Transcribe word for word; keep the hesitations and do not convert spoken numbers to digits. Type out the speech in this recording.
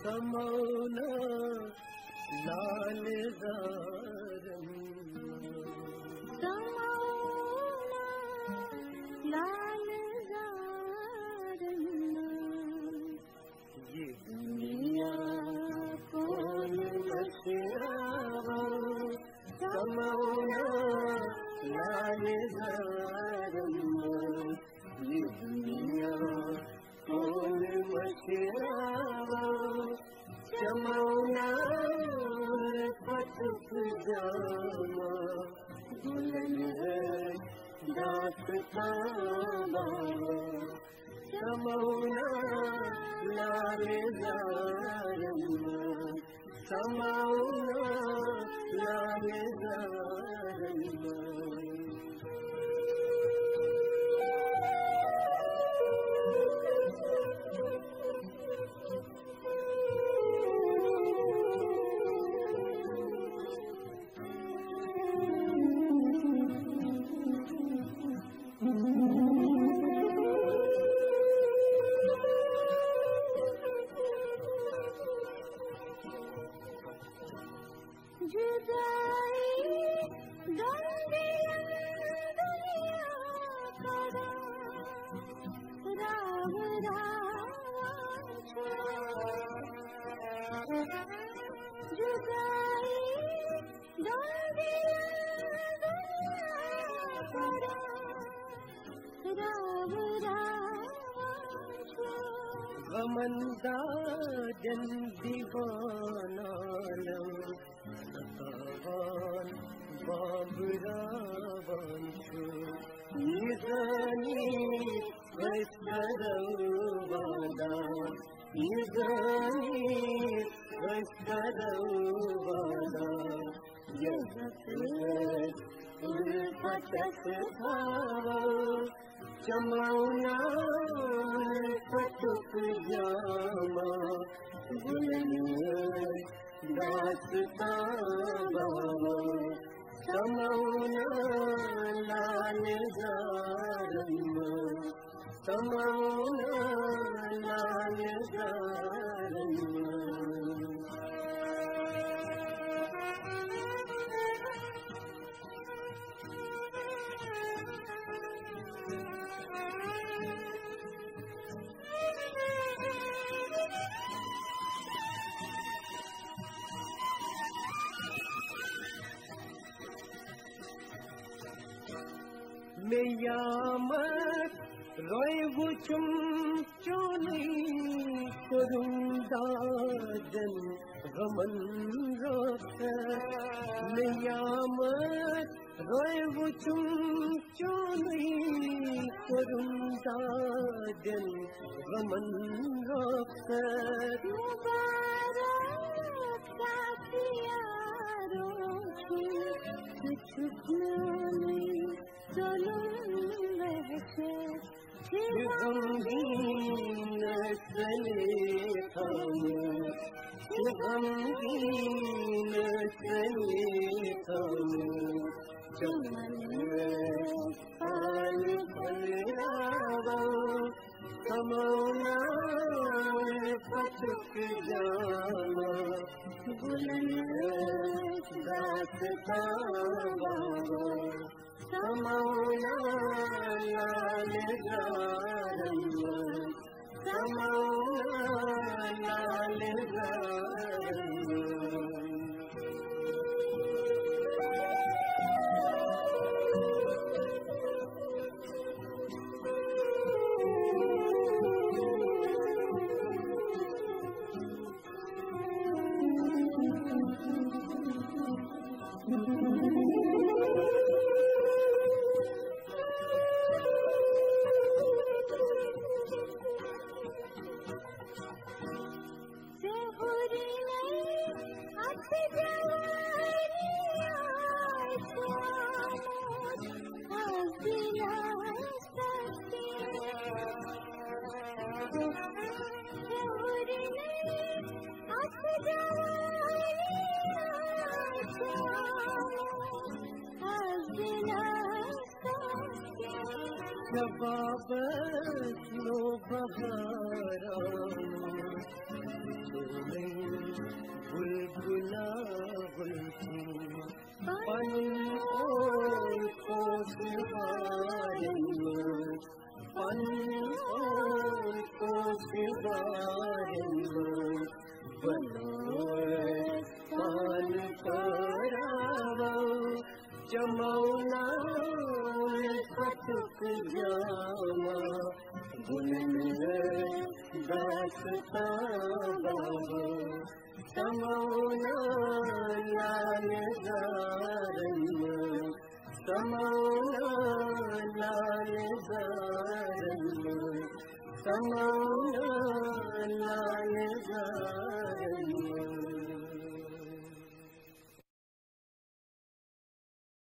समौना लाल ज़ारम समौना लाल ज़ारम ये दुनिया कौन मशरावा समौना लाल ज़ारम ये दुनिया कौन मशरावा समौना पतुक जामा दुल्हन है दास्ताना समौना लाल ज़ारम समौना लाल ज़ारम गमंदा जन दीवानालम सतावान बाबरावान छो निजानी वस्तरवादा निजानी वस्तरवादा यहत उल्फतक भावा समौना पतुक जामा दुल्हन दास्ताना समौना लाल ज़ारम समौना लाल ज़ारम मैं यामत रोए वुचुम चोनी करूंदा जन गमन रोक मैं यामत रोए वुचुम चोनी करूंदा जन गमन रोक मुबारक साथियारों की छुट्टियों चलो वैसे गमगीन चले हम गमगीन चले हम चमन पाल पलरावा समौना पतुक जामा बुलंद दास्ताना समौना लाल ज़ारम समौना लाल ज़ारम शबाबलो बहारा तुम्हें बुलबुला बुलबुल पन और कोसवारन पन और कोसवारन बनो पान करावा जमौना कटुक जामा गुन दासता बाबा जमौना लाल गारन जमौना लाल गारन जमौना लाल गारन